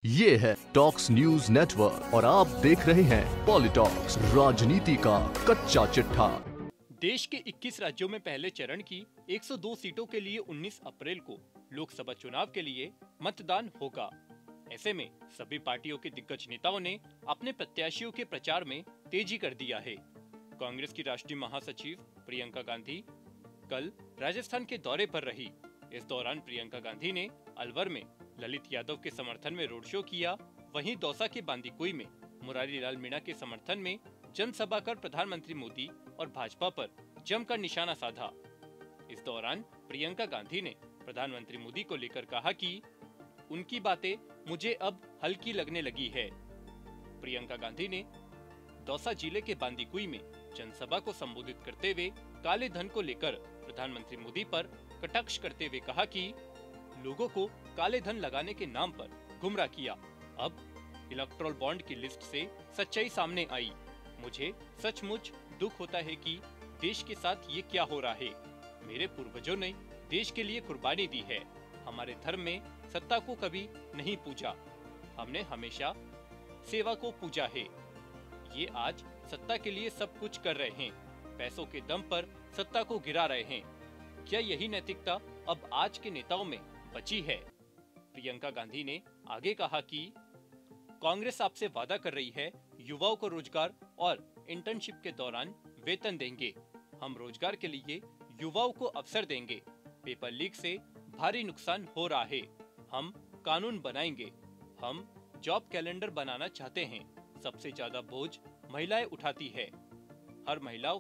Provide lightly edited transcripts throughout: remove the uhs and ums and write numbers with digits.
ये है talks news network और आप देख रहे हैं पॉलिटॉक्स, राजनीति का कच्चा चिट्ठा। देश के 21 राज्यों में पहले चरण की 102 सीटों के लिए 19 अप्रैल को लोकसभा चुनाव के लिए मतदान होगा। ऐसे में सभी पार्टियों के दिग्गज नेताओं ने अपने प्रत्याशियों के प्रचार में तेजी कर दिया है। कांग्रेस की राष्ट्रीय महासचिव प्रियंका गांधी कल राजस्थान के दौरे पर रही। इस दौरान प्रियंका गांधी ने अलवर में ललित यादव के समर्थन में रोड शो किया। वहीं दौसा के बांदीकुई में मुरारी लाल मीणा के समर्थन में जनसभा कर प्रधानमंत्री मोदी और भाजपा पर जमकर निशाना साधा। इस दौरान प्रियंका गांधी ने प्रधानमंत्री मोदी को लेकर कहा कि उनकी बातें मुझे अब हल्की लगने लगी है। प्रियंका गांधी ने दौसा जिले के बांदीकुई में जनसभा को संबोधित करते हुए काले धन को लेकर प्रधानमंत्री मोदी पर कटाक्ष करते हुए कहा कि लोगों को काले धन लगाने के नाम पर गुमराह किया। अब इलेक्टोरल बॉन्ड की लिस्ट से सच्चाई सामने आई। मुझे सचमुच दुख होता है कि देश के साथ ये क्या हो रहा है। मेरे पूर्वजों ने देश के लिए कुर्बानी दी है। हमारे धर्म में सत्ता को कभी नहीं पूजा, हमने हमेशा सेवा को पूजा है। ये आज सत्ता के लिए सब कुछ कर रहे हैं, पैसों के दम पर सत्ता को गिरा रहे हैं। क्या यही नैतिकता अब आज के नेताओं में बची है? प्रियंका गांधी ने आगे कहा कि कांग्रेस आपसे वादा कर रही है युवाओं को रोजगार और इंटर्नशिप के दौरान वेतन देंगे। हम रोजगार के लिए युवाओं को अवसर देंगे। पेपर लीक से भारी नुकसान हो रहा है। हम कानून बनाएंगे। हम जॉब कैलेंडर बनाना चाहते हैं। सबसे ज्यादा बोझ महिलाएं उठाती है। हर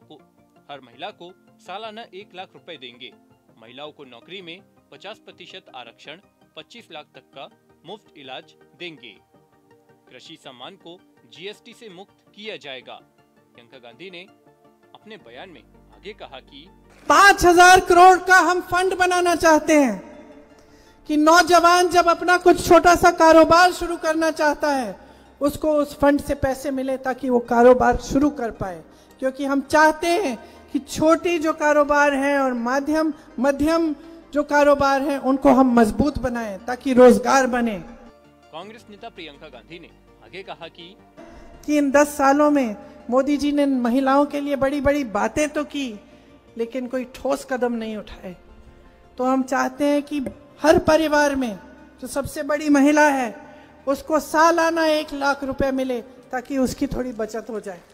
महिला को सालाना 1 लाख रुपए देंगे। महिलाओं को नौकरी में 50% आरक्षण, 25 लाख तक का मुफ्त इलाज देंगे। कृषि सम्मान को जीएसटी से मुक्त किया जाएगा। प्रियंका गांधी ने अपने बयान में आगे कहा कि 5,000 करोड़ का हम फंड बनाना चाहते हैं कि नौजवान जब अपना कुछ छोटा सा कारोबार शुरू करना चाहता है उसको उस फंड से पैसे मिले ताकि वो कारोबार शुरू कर पाए। क्योंकि हम चाहते हैं कि छोटी जो कारोबार है और मध्यम जो कारोबार है उनको हम मजबूत बनाएं ताकि रोजगार बने। कांग्रेस नेता प्रियंका गांधी ने आगे कहा कि इन 10 सालों में मोदी जी ने महिलाओं के लिए बड़ी बड़ी बातें तो की लेकिन कोई ठोस कदम नहीं उठाए। तो हम चाहते हैं कि हर परिवार में जो सबसे बड़ी महिला है उसको सालाना 1 लाख रुपए मिले ताकि उसकी थोड़ी बचत हो जाए।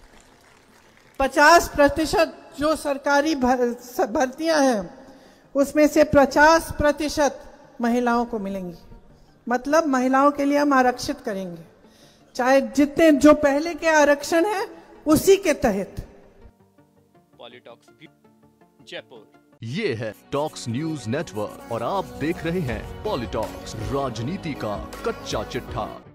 50% जो सरकारी भर्तियां हैं उसमें से 50% महिलाओं को मिलेंगी। मतलब महिलाओं के लिए हम आरक्षित करेंगे, चाहे जितने जो पहले के आरक्षण है उसी के तहत। पॉलिटॉक्स जयपुर। ये है टॉक्स न्यूज नेटवर्क और आप देख रहे हैं पॉलिटॉक्स, राजनीति का कच्चा चिट्ठा।